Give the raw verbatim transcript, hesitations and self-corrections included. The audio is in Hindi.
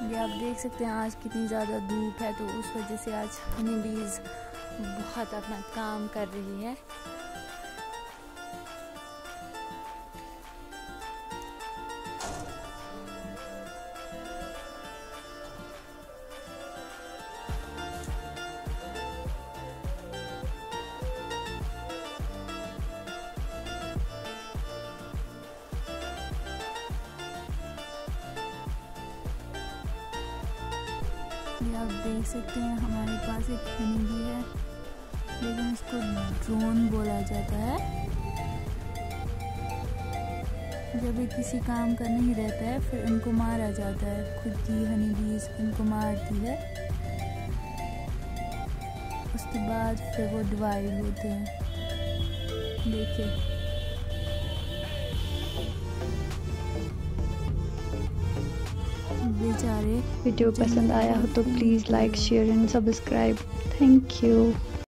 ये आप देख सकते हैं आज कितनी ज़्यादा धूप है, तो उस वजह से आज हनी बीज बहुत अपना काम कर रही है। ये आप देख सकते हैं हमारे पास एक हनी बी है, लेकिन इसको ड्रोन बोला जाता है। जब ये किसी काम का नहीं रहता है फिर इनको मारा जाता है, खुद की हनी बीज इनको मारती है, उसके बाद फिर वो डिवाइड होते हैं। देखिए बेचारे। वीडियो पसंद आया हो तो please like share and subscribe. Thank you.